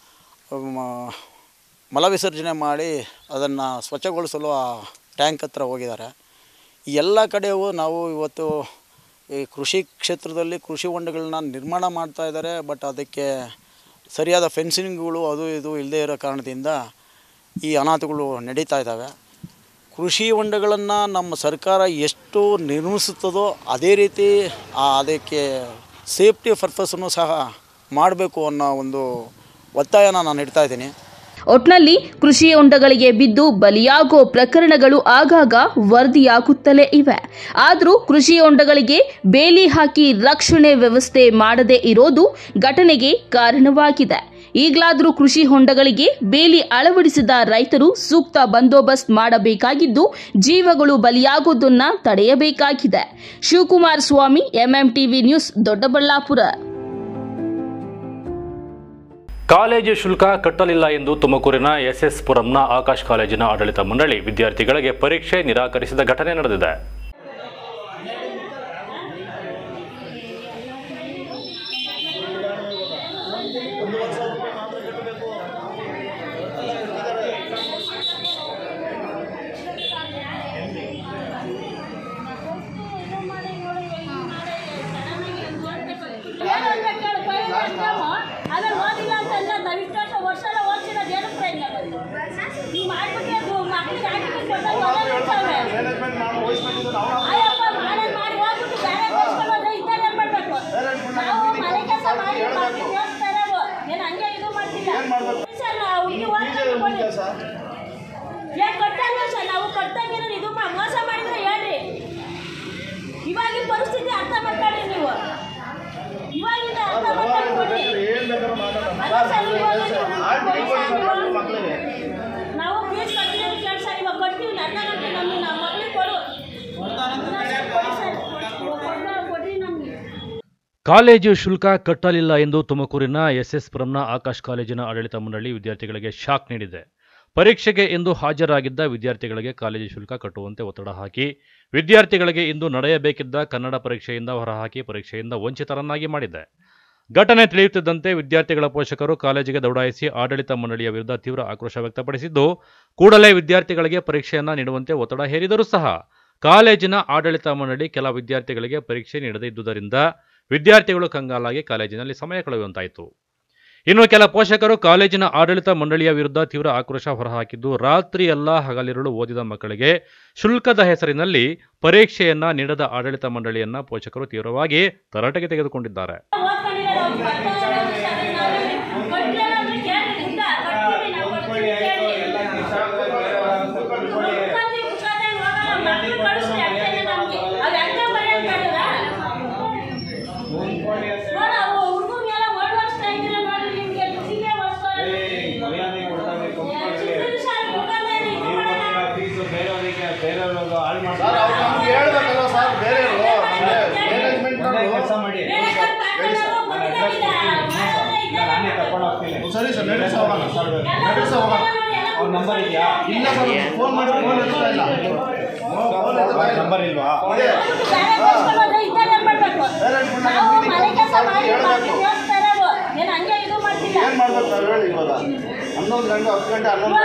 Speaker 11: ಮಲವಿಸರ್ಜನೆ ಮಾಡಿ ಅದನ್ನು ಸ್ವಚ್ಛಗೊಳಿಸಲು ಆ ಟ್ಯಾಂಕ್ ಹತ್ರ ಹೋಗಿದ್ದಾರೆ. ಎಲ್ಲ ಕಡೆಯೂ ನಾವು ಇವತ್ತು ಈ ಕೃಷಿ ಕ್ಷೇತ್ರದಲ್ಲಿ ಕೃಷಿ ಹೊಂಡಗಳನ್ನ ನಿರ್ಮಾಣ ಮಾಡ್ತಾ ಇದ್ದಾರೆ. ಬಟ್ ಅದಕ್ಕೆ ಸರಿಯಾದ ಫೆನ್ಸಿಂಗ್ಗಳು ಅದು ಇದು ಇಲ್ಲದೇ ಇರೋ ಕಾರಣದಿಂದ ಈ ಅನಾಹುತಗಳು ನಡೀತಾ ಇದ್ದಾವೆ. ಕೃಷಿ ಹೊಂಡಗಳನ್ನು ನಮ್ಮ ಸರ್ಕಾರ ಎಷ್ಟು ನಿರ್ಮಿಸುತ್ತದೋ ಅದೇ ರೀತಿ ಅದಕ್ಕೆ ಸೇಫ್ಟಿ ಪರ್ಪಸನ್ನು ಸಹ ಮಾಡಬೇಕು ಅನ್ನೋ ಒಂದು ಒತ್ತಾಯನ ನಾನು ಇಡ್ತಾ ಇದ್ದೀನಿ.
Speaker 2: ಒಟ್ನಲ್ಲಿ ಕೃಷಿ ಹೊಂಡಗಳಿಗೆ ಬಿದ್ದು ಬಲಿಯಾಗೋ ಪ್ರಕರಣಗಳು ಆಗಾಗ ವರದಿಯಾಗುತ್ತಲೇ ಇವೆ. ಆದರೂ ಕೃಷಿ ಹೊಂಡಗಳಿಗೆ ಬೇಲಿ ಹಾಕಿ ರಕ್ಷಣೆ ವ್ಯವಸ್ಥೆ ಮಾಡದೇ ಇರೋದು ಘಟನೆಗೆ ಕಾರಣವಾಗಿದೆ. ಈಗಲಾದರೂ ಕೃಷಿ ಹೊಂಡಗಳಿಗೆ ಬೇಲಿ ಅಳವಡಿಸಿದ ರೈತರು ಸೂಕ್ತ ಬಂದೋಬಸ್ತ್ ಮಾಡಬೇಕಾಗಿದ್ದು ಜೀವಗಳು ಬಲಿಯಾಗುವುದನ್ನ ತಡೆಯಬೇಕಾಗಿದೆ. Shivakumar Swamy, MMTV news, Doddaballapur.
Speaker 1: College ಶುಲ್ಕ ಕಟ್ಟಲಿಲ್ಲ ಎಂದು ತುಮಕೂರಿನ ಎಸ್ಎಸ್ ಪುರಂನ ಆಕಾಶ್ ಕಾಲೇಜಿನ ಆಡಳಿತ ಮಂಡಳಿ ವಿದ್ಯಾರ್ಥಿಗಳಿಗೆ ಪರೀಕ್ಷೆ ನಿರಾಕರಿಸಿದ ಘಟನೆ ನಡೆದಿದೆ.
Speaker 12: ಇವಾಗಿನ ಪರಿಸ್ಥಿತಿ ಅರ್ಥ ಮಾಡ್ಕೊಳ್ಳಿ ನೀವು. ಇವಾಗಿನ ಅರ್ಥ ಮಾಡ್ಕೊಳ್ಳಿ. ನಾವು ಫೀಸ್ ಕಟ್ಟಿದ್ರೆ ಕೆಲಸ ಇವಾಗ ಕಟ್ತೀವಿ. ನನ್ನ ನಮಗೆ ನಮ್ಮ ಮಕ್ಕಳಿಗೆ ಕೊಡು.
Speaker 1: ಕಾಲೇಜು ಶುಲ್ಕ ಕಟ್ಟಲಿಲ್ಲ ಎಂದು ತುಮಕೂರಿನ ಎಸ್ಎಸ್ ಪುರಂನ ಆಕಾಶ್ ಕಾಲೇಜಿನ ಆಡಳಿತ ಮಂಡಳಿ ವಿದ್ಯಾರ್ಥಿಗಳಿಗೆ ಶಾಕ್ ನೀಡಿದೆ. ಪರೀಕ್ಷೆಗೆ ಇಂದು ಹಾಜರಾಗಿದ್ದ ವಿದ್ಯಾರ್ಥಿಗಳಿಗೆ ಕಾಲೇಜು ಶುಲ್ಕ ಕಟ್ಟುವಂತೆ ಒತ್ತಡ ಹಾಕಿ ವಿದ್ಯಾರ್ಥಿಗಳಿಗೆ ಇಂದು ನಡೆಯಬೇಕಿದ್ದ ಕನ್ನಡ ಪರೀಕ್ಷೆಯಿಂದ ಹೊರಹಾಕಿ ಪರೀಕ್ಷೆಯಿಂದ ವಂಚಿತರನ್ನಾಗಿ ಮಾಡಿದೆ. ಘಟನೆ ತಿಳಿಯುತ್ತಿದ್ದಂತೆ ವಿದ್ಯಾರ್ಥಿಗಳ ಪೋಷಕರು ಕಾಲೇಜಿಗೆ ದೌಡಾಯಿಸಿ ಆಡಳಿತ ಮಂಡಳಿಯ ವಿರುದ್ಧ ತೀವ್ರ ಆಕ್ರೋಶ ವ್ಯಕ್ತಪಡಿಸಿದ್ದು, ಕೂಡಲೇ ವಿದ್ಯಾರ್ಥಿಗಳಿಗೆ ಪರೀಕ್ಷೆಯನ್ನ ನೀಡುವಂತೆ ಒತ್ತಡ ಹೇರಿದರೂ ಸಹ ಕಾಲೇಜಿನ ಆಡಳಿತ ಮಂಡಳಿ ಕೆಲ ವಿದ್ಯಾರ್ಥಿಗಳಿಗೆ ಪರೀಕ್ಷೆ ನೀಡದೇ ಇದ್ದುದರಿಂದ ವಿದ್ಯಾರ್ಥಿಗಳು ಕಂಗಾಲಾಗಿ ಕಾಲೇಜಿನಲ್ಲಿ ಸಮಯ ಕಳೆಯುವಂತಾಯಿತು. ಇನ್ನು ಕೆಲ ಪೋಷಕರು ಕಾಲೇಜಿನ ಆಡಳಿತ ಮಂಡಳಿಯ ವಿರುದ್ಧ ತೀವ್ರ ಆಕ್ರೋಶ ಹೊರಹಾಕಿದ್ದು, ರಾತ್ರಿಯೆಲ್ಲ ಹಗಲಿರುಳು ಓದಿದ ಮಕ್ಕಳಿಗೆ ಶುಲ್ಕದ ಹೆಸರಿನಲ್ಲಿ ಪರೀಕ್ಷೆಯನ್ನ ನೀಡದ ಆಡಳಿತ ಮಂಡಳಿಯನ್ನ ಪೋಷಕರು ತೀವ್ರವಾಗಿ ತರಾಟೆಗೆ ತೆಗೆದುಕೊಂಡಿದ್ದಾರೆ.
Speaker 13: ಸರಿ ಸರ್, ನಡೀಸ ಹೋಗೋಣ ಸರ್, ನಡೀಸ ಹೋಗೋಣ. ಅವ್ರ ನಂಬರ್ ಇದೆಯಾ? ಇಲ್ಲ ಸರ್, ಫೋನ್ ಮಾಡಿ ಫೋನ್ ಎತ್ತಾ ಇಲ್ಲ. ನಂಬರ್ ಇಲ್ವಾ? ಏನ್ ಮಾಡ್ಬೇಕು ಸರ್ ಹೇಳಿ. ಇವಾಗ ಹನ್ನೊಂದು ಗಂಟೆ ಹತ್ತು ಗಂಟೆ ಹನ್ನೊಂದು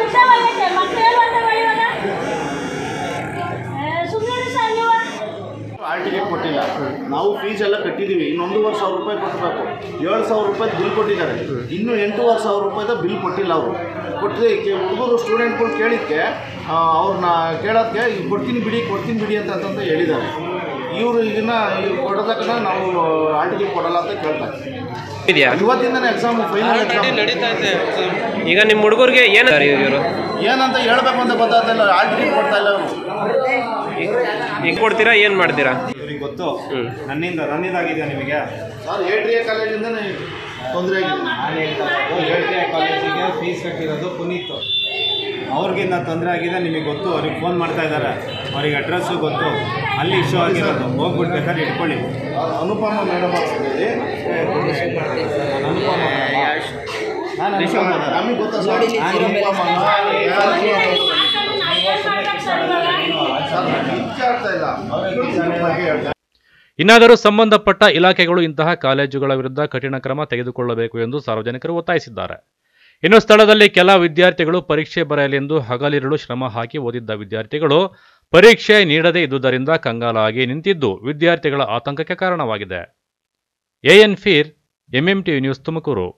Speaker 13: ಹಾಲ್ ಟಿಕೆಟ್ ಕೊಟ್ಟಿಲ್ಲ. ನಾವು ಫೀಸ್ ಎಲ್ಲ ಕಟ್ಟಿದ್ದೀವಿ. ಇನ್ನೊಂದೂವರೆ ಸಾವಿರ ರೂಪಾಯಿ ಕೊಟ್ಟಬೇಕು. ಏಳು ಸಾವಿರ ರೂಪಾಯಿ ಬಿಲ್ ಕೊಟ್ಟಿದ್ದಾರೆ. ಇನ್ನೂ ಎಂಟೂವರೆ ಸಾವಿರ ರೂಪಾಯಿದ ಬಿಲ್ ಕೊಟ್ಟಿಲ್ಲ ಅವರು. ಕೊಟ್ಟಿದ್ದಕ್ಕೆ ಹುಡುಗರು ಸ್ಟೂಡೆಂಟ್ಗಳು ಕೇಳಿದ್ದಕ್ಕೆ ಅವ್ರನ್ನ ಕೇಳೋದಕ್ಕೆ ಕೊಡ್ತೀನಿ ಬಿಡಿ ಕೊಡ್ತೀನಿ ಬಿಡಿ ಅಂತ ಅಂತಂತ ಹೇಳಿದ್ದಾರೆ. ಇವರು ಇದನ್ನ ಕೊಡೋದಕ್ಕೆ ನಾವು ಹಾಲ್ ಟಿಕೆಟ್ ಕೊಡಲ್ಲ ಅಂತ ಕೇಳ್ತಾರೆ. ಇವತ್ತಿಂದನೇ ಎಕ್ಸಾಮ್ ಫೈನಲ್ ಎಕ್ಸಾಮ್ ನಡೀತಾ ಇದೆ.
Speaker 14: ಈಗ ನಿಮ್ಮ ಹುಡುಗರಿಗೆ ಏನು ಇವರು
Speaker 13: ಏನಂತ ಹೇಳ್ಬೇಕು ಅಂತ ಗೊತ್ತಾಗ್ತಿಲ್ಲ. ಹಾಲ್ ಟಿಕೆಟ್ ಕೊಡ್ತಾ ಇಲ್ಲ ಅವರು.
Speaker 14: ಈಗ ಕೊಡ್ತೀರಾ ಏನು ಮಾಡ್ತೀರಾ?
Speaker 13: ಇವ್ರಿಗೆ ಗೊತ್ತು ನನ್ನಿಂದ ನನ್ನಿಂದಾಗಿದೆಯಾ ನಿಮಗೆ ಸರ್? ಎ ಟಿ ಎ ಕಾಲೇಜಿಂದ ತೊಂದರೆ ಆಗಿದೆ. ನಾನು ಹೇಳ್ತಾ ಎ ಟಿ ಎ ಕಾಲೇಜಿಗೆ ಫೀಸ್ ಕಟ್ಟಿರೋದು ಪುನೀತ್. ಅವ್ರಿಗಿಂತ ತೊಂದರೆ ಆಗಿದೆ ನಿಮಗೆ ಗೊತ್ತು. ಅವ್ರಿಗೆ ಫೋನ್ ಮಾಡ್ತಾ ಇದ್ದಾರೆ. ಅವ್ರಿಗೆ ಅಡ್ರೆಸ್ಸು ಗೊತ್ತು. ಅಲ್ಲಿ ಇಶ್ಯೂ ಆಗಿರೋದು. ಹೋಗ್ಬಿಟ್ಟು ಬೇಕಾದ್ರೆ ಇಟ್ಕೊಳ್ಳಿ. ಅನುಪಮ ಮೇಡಮ್ ಹೇಳಿ. ಅನುಪಮ ನಮಗೆ ಗೊತ್ತಾ ಸರ್?
Speaker 1: ಇನ್ನಾದರೂ ಸಂಬಂಧಪಟ್ಟ ಇಲಾಖೆಗಳು ಇಂತಹ ಕಾಲೇಜುಗಳ ವಿರುದ್ಧ ಕಠಿಣ ಕ್ರಮ ತೆಗೆದುಕೊಳ್ಳಬೇಕು ಎಂದು ಸಾರ್ವಜನಿಕರು ಒತ್ತಾಯಿಸಿದ್ದಾರೆ. ಇನ್ನು ಸ್ಥಳದಲ್ಲಿ ಕೆಲ ವಿದ್ಯಾರ್ಥಿಗಳು ಪರೀಕ್ಷೆ ಬರೆಯಲೆಂದು ಹಗಲಿರುಳು ಶ್ರಮ ಹಾಕಿ ಓದಿದ್ದ ವಿದ್ಯಾರ್ಥಿಗಳು ಪರೀಕ್ಷೆ ನೀಡದೇ ಇದ್ದುದರಿಂದ ಕಂಗಾಲಾಗಿ ನಿಂತಿದ್ದು ವಿದ್ಯಾರ್ಥಿಗಳ ಆತಂಕಕ್ಕೆ ಕಾರಣವಾಗಿದೆ. AN Peer, MMTV news, Tumakuru.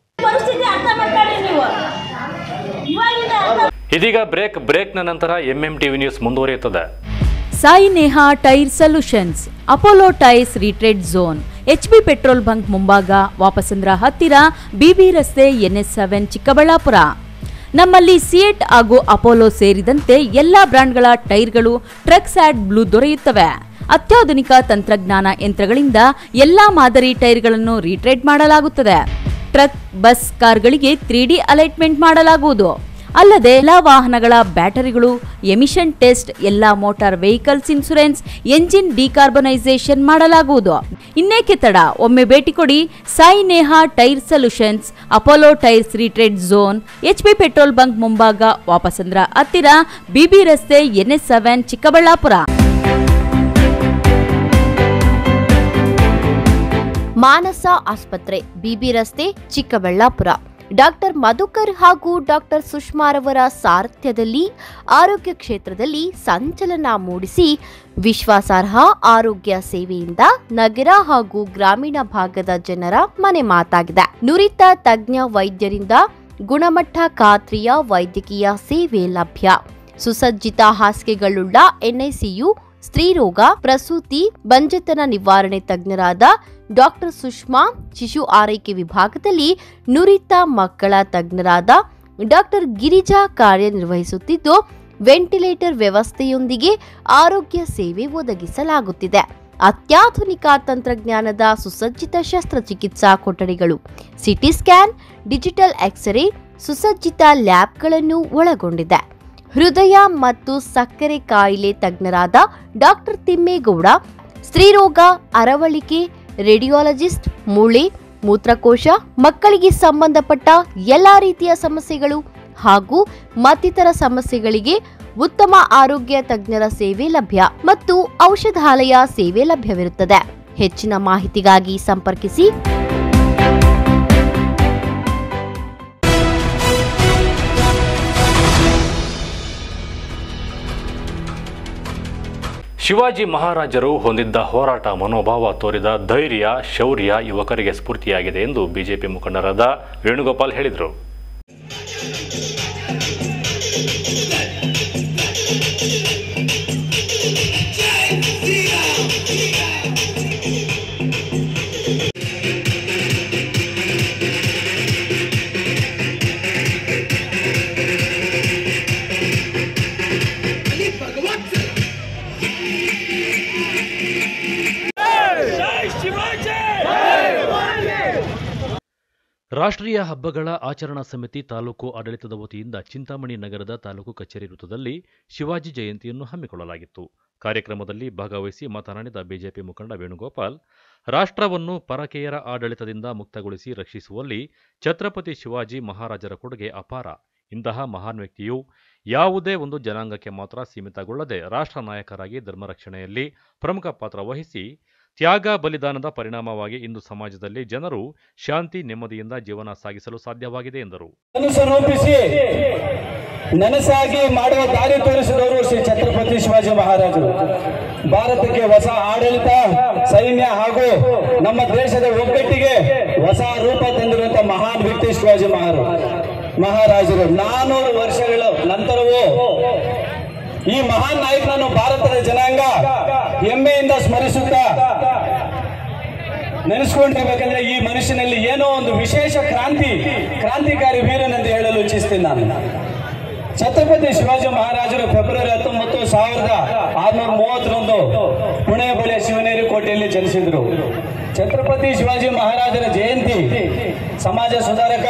Speaker 1: ಇದೀಗ ಬ್ರೇಕ್. ಬ್ರೇಕ್ನ ನಂತರ ಎಂಎಂಟಿವಿ ನ್ಯೂಸ್ ಮುಂದುವರಿಯುತ್ತದೆ.
Speaker 15: Sai Neha tyre solutions, Apollo tyres retread zone, H B petrol bunk ಮುಂಭಾಗ, ವಾಪಸಂದ್ರ ಹತ್ತಿರ, ಬಿಬಿ ರಸ್ತೆ, ಎನ್ ಎಸ್ ಸೆವೆನ್, ಚಿಕ್ಕಬಳ್ಳಾಪುರ. ನಮ್ಮಲ್ಲಿ ಸಿಯೆಟ್ ಹಾಗೂ ಅಪೋಲೋ ಸೇರಿದಂತೆ ಎಲ್ಲಾ ಬ್ರಾಂಡ್ಗಳ ಟೈರ್ಗಳು ಟ್ರಕ್ಸ್ ಆಡ್ ಬ್ಲೂ ದೊರೆಯುತ್ತವೆ. ಅತ್ಯಾಧುನಿಕ ತಂತ್ರಜ್ಞಾನ ಯಂತ್ರಗಳಿಂದ ಎಲ್ಲಾ ಮಾದರಿ ಟೈರ್ಗಳನ್ನು ರೀಟ್ರೇಡ್ ಮಾಡಲಾಗುತ್ತದೆ. ಟ್ರಕ್, ಬಸ್, ಕಾರ್ಗಳಿಗೆ ತ್ರೀ ಡಿ ಅಲೈಟ್ಮೆಂಟ್ ಮಾಡಲಾಗುವುದು. ಅಲ್ಲದೆ ಎಲ್ಲಾ ವಾಹನಗಳ ಬ್ಯಾಟರಿಗಳು, ಎಮಿಷನ್ ಟೆಸ್ಟ್, ಎಲ್ಲಾ motor vehicles insurance, engine decarbonisation ಮಾಡಲಾಗುವುದು. ಇನ್ನೇಕೆ ತಡ, ಒಮ್ಮೆ ಭೇಟಿ ಕೊಡಿ Sai Neha tyre solutions, Apollo tyres retread zone, H P petrol bunk ಮುಂಭಾಗ, ವಾಪಸಂದ್ರ ಹತ್ತಿರ, ಬಿಬಿ ರಸ್ತೆ, N S seven, Chikkaballapur.
Speaker 7: Manasa ಆಸ್ಪತ್ರೆ, ಬಿಬಿ ರಸ್ತೆ, ಚಿಕ್ಕಬಳ್ಳಾಪುರ. ಡಾಕ್ಟರ್ ಮಧುಕರ್ ಹಾಗೂ ಡಾಕ್ಟರ್ ಸುಷ್ಮಾರವರ ಸಾರಥ್ಯದಲ್ಲಿ ಆರೋಗ್ಯ ಕ್ಷೇತ್ರದಲ್ಲಿ ಸಂಚಲನ ಮೂಡಿಸಿ ವಿಶ್ವಾಸಾರ್ಹ ಆರೋಗ್ಯ ಸೇವೆಯಿಂದ ನಗರ ಹಾಗೂ ಗ್ರಾಮೀಣ ಭಾಗದ ಜನರ ಮನೆ ಮಾತಾಗಿದೆ. ನುರಿತ ತಜ್ಞ ವೈದ್ಯರಿಂದ ಗುಣಮಟ್ಟ ಖಾತ್ರಿಯ ವೈದ್ಯಕೀಯ ಸೇವೆ ಲಭ್ಯ. ಸುಸಜ್ಜಿತ ಹಾಸಿಗೆಗಳುಳ್ಳ ಎನ್ಐಸಿಯು, ಸ್ತ್ರೀರೋಗ, ಪ್ರಸೂತಿ, ಬಂಜೆತನ ನಿವಾರಣೆ ತಜ್ಞರಾದ ಡಾಕ್ಟರ್ ಸುಷ್ಮಾ, ಶಿಶು ಆರೈಕೆ ವಿಭಾಗದಲ್ಲಿ ನುರಿತ ಮಕ್ಕಳ ತಜ್ಞರಾದ ಡಾಕ್ಟರ್ ಗಿರಿಜಾ ಕಾರ್ಯನಿರ್ವಹಿಸುತ್ತಿದ್ದು, ವೆಂಟಿಲೇಟರ್ ವ್ಯವಸ್ಥೆಯೊಂದಿಗೆ ಆರೋಗ್ಯ ಸೇವೆ ಒದಗಿಸಲಾಗುತ್ತಿದೆ. ಅತ್ಯಾಧುನಿಕ ತಂತ್ರಜ್ಞಾನದ ಸುಸಜ್ಜಿತ ಶಸ್ತ್ರಚಿಕಿತ್ಸಾ ಕೊಠಡಿಗಳು, ಸಿಟಿ ಸ್ಕ್ಯಾನ್, ಡಿಜಿಟಲ್ ಎಕ್ಸ್ರೇ, ಸುಸಜ್ಜಿತ ಲ್ಯಾಬ್ಗಳನ್ನು ಒಳಗೊಂಡಿದೆ. ಹೃದಯ ಮತ್ತು ಸಕ್ಕರೆ ಕಾಯಿಲೆ ತಜ್ಞರಾದ ಡಾಕ್ಟರ್ ತಿಮ್ಮೇಗೌಡ, ಸ್ತ್ರೀರೋಗ, ಅರವಳಿಕೆ, ರೇಡಿಯಾಲಜಿಸ್ಟ್, ಮೂಳೆ, ಮೂತ್ರಕೋಶ, ಮಕ್ಕಳಿಗೆ ಸಂಬಂಧಪಟ್ಟ ಎಲ್ಲಾ ರೀತಿಯ ಸಮಸ್ಯೆಗಳು ಹಾಗೂ ಮತ್ತಿತರ ಸಮಸ್ಯೆಗಳಿಗೆ ಉತ್ತಮ ಆರೋಗ್ಯ ತಜ್ಞರ ಸೇವೆ ಲಭ್ಯ ಮತ್ತು ಔಷಧಾಲಯ ಸೇವೆ ಲಭ್ಯವಿರುತ್ತದೆ. ಹೆಚ್ಚಿನ ಮಾಹಿತಿಗಾಗಿ ಸಂಪರ್ಕಿಸಿ
Speaker 1: ಶಿವಾಜಿ ಮಹಾರಾಜರು ಹೊಂದಿದ್ದ ಹೋರಾಟ ಮನೋಭಾವ ತೋರಿದ ಧೈರ್ಯ, ಶೌರ್ಯ ಯುವಕರಿಗೆ ಸ್ಫೂರ್ತಿಯಾಗಿದೆ ಎಂದು ಬಿಜೆಪಿ ಮುಖಂಡರಾದ ವೇಣುಗೋಪಾಲ್ ಹೇಳಿದರು. ರಾಷ್ಟ್ರೀಯ ಹಬ್ಬಗಳ ಆಚರಣಾ ಸಮಿತಿ ತಾಲೂಕು ಆಡಳಿತದ ವತಿಯಿಂದ ಚಿಂತಾಮಣಿ ನಗರದ ತಾಲೂಕು ಕಚೇರಿ ವೃತ್ತದಲ್ಲಿ ಶಿವಾಜಿ ಜಯಂತಿಯನ್ನು ಹಮ್ಮಿಕೊಳ್ಳಲಾಗಿತ್ತು. ಕಾರ್ಯಕ್ರಮದಲ್ಲಿ ಭಾಗವಹಿಸಿ ಮಾತನಾಡಿದ ಬಿಜೆಪಿ ಮುಖಂಡ ವೇಣುಗೋಪಾಲ್, ರಾಷ್ಟ್ರವನ್ನು ಪರಕೀಯರ ಆಡಳಿತದಿಂದ ಮುಕ್ತಗೊಳಿಸಿ ರಕ್ಷಿಸುವಲ್ಲಿ ಛತ್ರಪತಿ ಶಿವಾಜಿ ಮಹಾರಾಜರ ಕೊಡುಗೆ ಅಪಾರ. ಇಂತಹ ಮಹಾನ್ ವ್ಯಕ್ತಿಯು ಯಾವುದೇ ಒಂದು ಜನಾಂಗಕ್ಕೆ ಮಾತ್ರ ಸೀಮಿತಗೊಳ್ಳದೆ ರಾಷ್ಟ್ರ ನಾಯಕರಾಗಿ ಧರ್ಮರಕ್ಷಣೆಯಲ್ಲಿ ಪ್ರಮುಖ ಪಾತ್ರ ವಹಿಸಿ ತ್ಯಾಗ ಬಲಿದಾನದ ಪರಿಣಾಮವಾಗಿ ಇಂದು ಸಮಾಜದಲ್ಲಿ ಜನರು ಶಾಂತಿ ನೆಮ್ಮದಿಯಿಂದ ಜೀವನ ಸಾಗಿಸಲು ಸಾಧ್ಯವಾಗಿದೆ ಎಂದರು.
Speaker 16: ರೂಪಿಸಿ ನನಸಾಗಿ ಮಾಡುವ ದಾರಿ ತೋರಿಸಿದವರು ಶ್ರೀ ಛತ್ರಪತಿ ಶಿವಾಜಿ ಮಹಾರಾಜರು. ಭಾರತಕ್ಕೆ ಹೊಸ ಆಡಳಿತ, ಸೈನ್ಯ ಹಾಗೂ ನಮ್ಮ ದೇಶದ ಒಗ್ಗಟ್ಟಿಗೆ ಹೊಸ ರೂಪ ತಂದಿರುವಂತಹ ಮಹಾನ್ ವ್ಯಕ್ತಿ ಶಿವಾಜಿ ಮಹಾರಾಜರು. ನಾನೂರು ವರ್ಷಗಳ ನಂತರವೂ ಈ ಮಹಾನ್ ನಾಯಕನನ್ನು ಭಾರತದ ಜನಾಂಗ ಹೆಮ್ಮೆಯಿಂದ ಸ್ಮರಿಸುತ್ತಾ ನೆನೆಸ್ಕೊಂಡಿರ್ಬೇಕಂದ್ರೆ ಈ ಮನುಷ್ಯನಲ್ಲಿ ಏನೋ ಒಂದು ವಿಶೇಷ ಕ್ರಾಂತಿ ಕ್ರಾಂತಿಕಾರಿ ವೀರನೆಂದು ಹೇಳಲು ಇಚ್ಛಿಸ್ತೀನಿ ನಾನು. ಛತ್ರಪತಿ ಶಿವಾಜಿ ಮಹಾರಾಜರು ಫೆಬ್ರವರಿ ಹತ್ತೊಂಬತ್ತು ಸಾವಿರದ ಆರುನೂರ ಮೂವತ್ತರಂದು ಪುಣೆ ಬಳಿಯ ಶಿವನೇರಿ ಕೋಟೆಯಲ್ಲಿ ಜನಿಸಿದರು. ಛತ್ರಪತಿ ಶಿವಾಜಿ ಮಹಾರಾಜರ ಜಯಂತಿ ಸಮಾಜ ಸುಧಾರಕ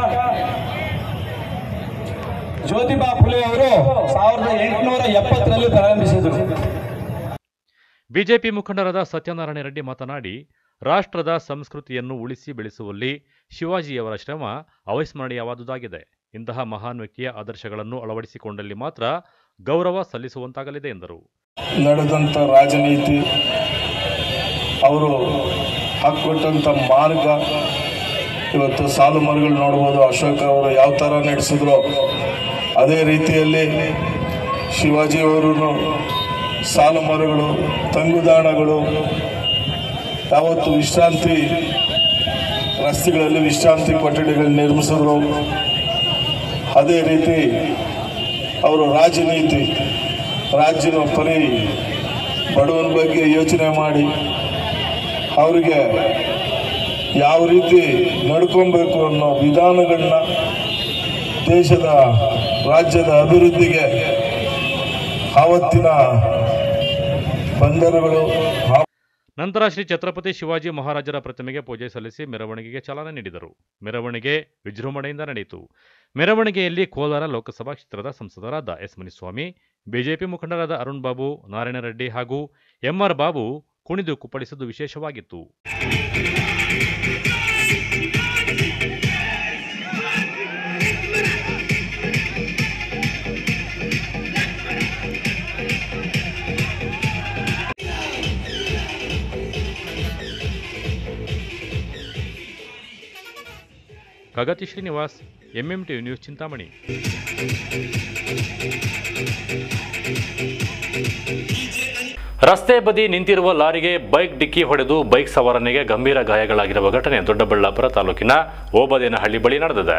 Speaker 16: ಜ್ಯೋತಿಬಾ ಫುಲೆ ಅವರು ಸಾವಿರದ ಎಂಟುನೂರ ಎಪ್ಪತ್ತರಲ್ಲಿ ಪ್ರಾರಂಭಿಸಿದರು.
Speaker 1: ಬಿಜೆಪಿ ಮುಖಂಡರಾದ ಸತ್ಯನಾರಾಯಣ ರೆಡ್ಡಿ ಮಾತನಾಡಿ, ರಾಷ್ಟ್ರದ ಸಂಸ್ಕೃತಿಯನ್ನು ಉಳಿಸಿ ಬೆಳೆಸುವಲ್ಲಿ ಶಿವಾಜಿಯವರ ಶ್ರಮ ಅವಿಸ್ಮರಣೀಯವಾದುದಾಗಿದೆ. ಇಂತಹ ಮಹಾನ್ ವ್ಯಕ್ತಿಯ ಆದರ್ಶಗಳನ್ನು ಅಳವಡಿಸಿಕೊಂಡಲ್ಲಿ ಮಾತ್ರ ಗೌರವ ಸಲ್ಲಿಸುವಂತಾಗಲಿದೆ ಎಂದರು.
Speaker 17: ನಡೆದಂಥ ರಾಜನೀತಿ, ಅವರು ಹಾಕೊಟ್ಟಂಥ ಮಾರ್ಗ, ಇವತ್ತು ಸಾಲು ಮರಗಳು ನೋಡ್ಬೋದು. ಅಶೋಕ ಅವರು ಯಾವ ಥರ ನಡೆಸಿದ್ರು ಅದೇ ರೀತಿಯಲ್ಲಿ ಶಿವಾಜಿಯವರು ಸಾಲು ಮರಗಳು, ತಂಗುದಾಣಗಳು, ಯಾವತ್ತು ವಿಶ್ರಾಂತಿ ರಸ್ತೆಗಳಲ್ಲಿ ವಿಶ್ರಾಂತಿ ಕೊಠಡಿಗಳು ನಿರ್ಮಿಸಿದ್ರು. ಅದೇ ರೀತಿ ಅವರು ರಾಜನೀತಿ, ರಾಜ್ಯದ ಪರಿ ಬಡವನ ಬಗ್ಗೆ ಯೋಚನೆ ಮಾಡಿ ಅವರಿಗೆ ಯಾವ ರೀತಿ ನಡ್ಕೊಬೇಕು ಅನ್ನೋ ವಿಧಾನಗಳನ್ನ ದೇಶದ ರಾಜ್ಯದ ಅಭಿವೃದ್ಧಿಗೆ ಆವತ್ತಿನ ಬಂದರುಗಳು.
Speaker 1: ನಂತರ ಶ್ರೀ ಛತ್ರಪತಿ ಶಿವಾಜಿ ಮಹಾರಾಜರ ಪ್ರತಿಮೆಗೆ ಪೂಜೆ ಸಲ್ಲಿಸಿ ಮೆರವಣಿಗೆಗೆ ಚಾಲನೆ ನೀಡಿದರು. ಮೆರವಣಿಗೆ ವಿಜೃಂಭಣೆಯಿಂದ ನಡೆಯಿತು. ಮೆರವಣಿಗೆಯಲ್ಲಿ ಕೋಲಾರ ಲೋಕಸಭಾ ಕ್ಷೇತ್ರದ ಸಂಸದರಾದ ಎಸ್ ಮುನಿಸ್ವಾಮಿ, ಬಿಜೆಪಿ ಮುಖಂಡರಾದ ಅರುಣ್ ಬಾಬು, ನಾರಾಯಣ ರೆಡ್ಡಿ ಹಾಗೂ ಎಂಆರ್ ಬಾಬು ಕುಣಿದು ಕುಪ್ಪಳಿಸುವುದು ವಿಶೇಷವಾಗಿತ್ತು. Kagati Srinivas, MMTV news, Chintamani. ರಸ್ತೆ ಬದಿ ನಿಂತಿರುವ ಲಾರಿಗೆ ಬೈಕ್ ಡಿಕ್ಕಿ ಹೊಡೆದು ಬೈಕ್ ಸವಾರನಿಗೆ ಗಂಭೀರ ಗಾಯಗಳಾಗಿರುವ ಘಟನೆ ದೊಡ್ಡಬಳ್ಳಾಪುರ ತಾಲೂಕಿನ ಓಬದೇನಹಳ್ಳಿ ಬಳಿ ನಡೆದಿದೆ.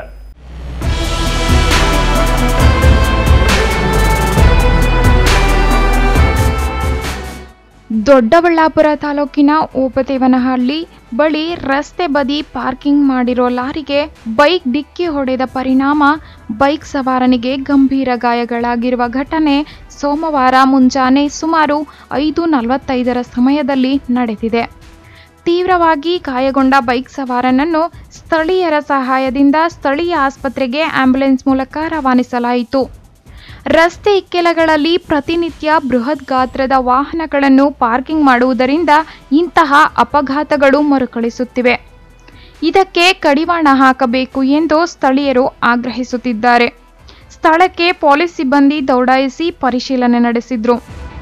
Speaker 18: ದೊಡ್ಡಬಳ್ಳಾಪುರ ತಾಲೂಕಿನ ಓಬದೇವನಹಳ್ಳಿ ಬಳಿ ರಸ್ತೆ ಬದಿ ಪಾರ್ಕಿಂಗ್ ಮಾಡಿರೋ ಲಾರಿಗೆ ಬೈಕ್ ಡಿಕ್ಕಿ ಹೊಡೆದ ಪರಿಣಾಮ ಬೈಕ್ ಸವಾರನಿಗೆ ಗಂಭೀರ ಗಾಯಗಳಾಗಿರುವ ಘಟನೆ ಸೋಮವಾರ ಮುಂಜಾನೆ ಸುಮಾರು ಐದು ನಲವತ್ತೈದರ ಸಮಯದಲ್ಲಿ ನಡೆದಿದೆ. ತೀವ್ರವಾಗಿ ಗಾಯಗೊಂಡ ಬೈಕ್ ಸವಾರನನ್ನು ಸ್ಥಳೀಯರ ಸಹಾಯದಿಂದ ಸ್ಥಳೀಯ ಆಸ್ಪತ್ರೆಗೆ ಆಂಬ್ಯುಲೆನ್ಸ್ ಮೂಲಕ ರವಾನಿಸಲಾಯಿತು. ರಸ್ತೆ ಇಕ್ಕೆಲಗಳಲ್ಲಿ ಪ್ರತಿನಿತ್ಯ ಬೃಹತ್ ಗಾತ್ರದ ವಾಹನಗಳನ್ನು ಪಾರ್ಕಿಂಗ್ ಮಾಡುವುದರಿಂದ ಇಂತಹ ಅಪಘಾತಗಳು ಮರುಕಳಿಸುತ್ತಿವೆ. ಇದಕ್ಕೆ ಕಡಿವಾಣ ಹಾಕಬೇಕು ಎಂದು ಸ್ಥಳೀಯರು ಆಗ್ರಹಿಸುತ್ತಿದ್ದಾರೆ. ಸ್ಥಳಕ್ಕೆ ಪೊಲೀಸ್ ಸಿಬ್ಬಂದಿ ದೌಡಾಯಿಸಿ ಪರಿಶೀಲನೆ ನಡೆಸಿದ್ರು.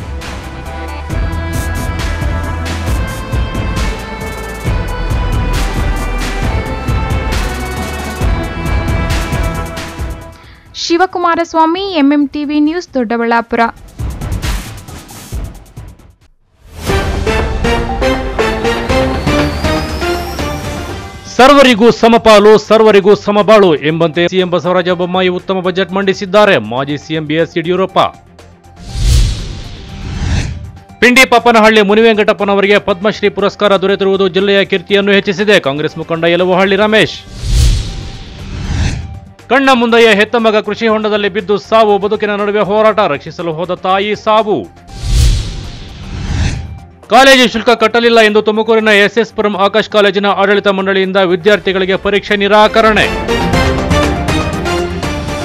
Speaker 18: Shivakumaraswamy, MMTV news, Doddaballapur.
Speaker 1: ಸರ್ವರಿಗೂ ಸಮಪಾಲು, ಸರ್ವರಿಗೂ ಸಮಬಾಳು ಎಂಬಂತೆ ಸಿಎಂ ಬಸವರಾಜ ಬೊಮ್ಮಾಯಿ ಉತ್ತಮ ಬಜೆಟ್ ಮಂಡಿಸಿದ್ದಾರೆ. ಮಾಜಿ ಸಿಎಂ ಬಿಎಸ್ ಯಡಿಯೂರಪ್ಪ. ಪಿಂಡಿ ಪಾಪನಹಳ್ಳಿ ಮುನಿವೆಂಕಟಪ್ಪನವರಿಗೆ ಪದ್ಮಶ್ರೀ ಪುರಸ್ಕಾರ ದೊರೆತಿರುವುದು ಜಿಲ್ಲೆಯ ಕೀರ್ತಿಯನ್ನು ಹೆಚ್ಚಿಸಿದೆ. ಕಾಂಗ್ರೆಸ್ ಮುಖಂಡ ಯಲುವಹಳ್ಳಿ ರಮೇಶ್. ಕಣ್ಣ ಮುಂದೆಯೇ ಹೆತ್ತ ಮಗ ಕೃಷಿ ಹೊಂಡದಲ್ಲಿ ಬಿದ್ದು ಸಾವು, ಬದುಕಿನ ನಡುವೆ ಹೋರಾಟ, ರಕ್ಷಿಸಲು ಹೋದ ತಾಯಿ ಸಾವು. ಕಾಲೇಜು ಶುಲ್ಕ ಕಟ್ಟಲಿಲ್ಲ ಎಂದು ತುಮಕೂರಿನ ಎಸ್ಎಸ್ ಪುರಂ ಆಕಾಶ್ ಕಾಲೇಜಿನ ಆಡಳಿತ ಮಂಡಳಿಯಿಂದ ವಿದ್ಯಾರ್ಥಿಗಳಿಗೆ ಪರೀಕ್ಷೆ ನಿರಾಕರಣೆ.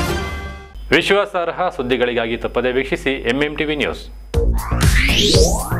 Speaker 1: ವಿಶ್ವಾಸಾರ್ಹ ಸುದ್ದಿಗಳಿಗಾಗಿ ತಪ್ಪದೇ ವೀಕ್ಷಿಸಿ ಎಂಎಂಟಿವಿ ನ್ಯೂಸ್.